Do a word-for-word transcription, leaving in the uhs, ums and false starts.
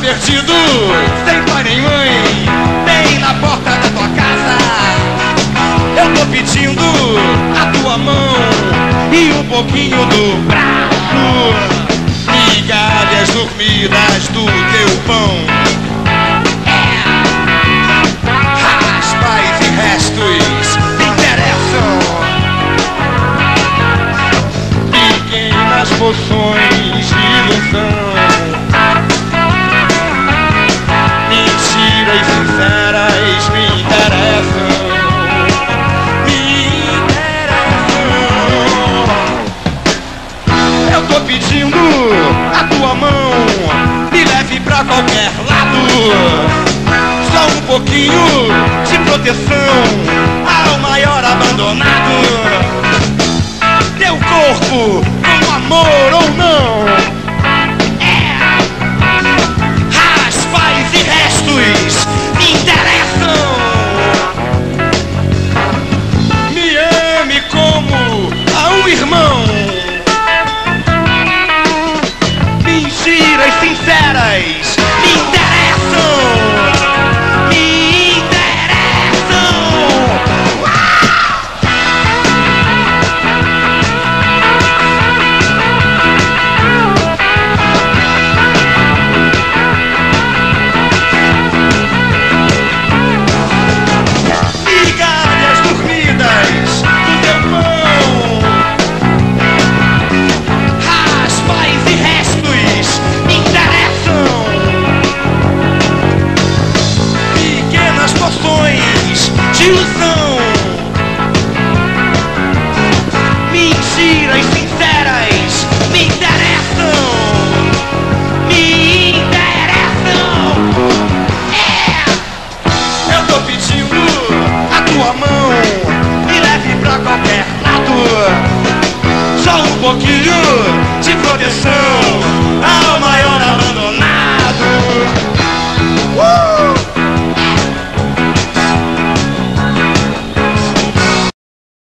perdido, sem pai nem mãe, bem na porta da tua casa. Eu tô pedindo a tua mão e um pouquinho do braço, migalhas dormidas do teu pão. É. Raspas e restos me interessam, pequenas poções de ilusão. Mentiras sinceras me interessam, me interessam. Eu tô pedindo a tua mão, me leve pra qualquer lado. Só um pouquinho de proteção ao maior abandonado. Teu corpo com amor ou não, e restos me interessam. Me ame como a um irmão. Mentiras sinceras me interessam, me interessam. De ilusão, mentiras sinceras me interessam, me interessam. É. Eu tô pedindo a tua mão, me leve pra qualquer lado. Só um pouquinho de proteção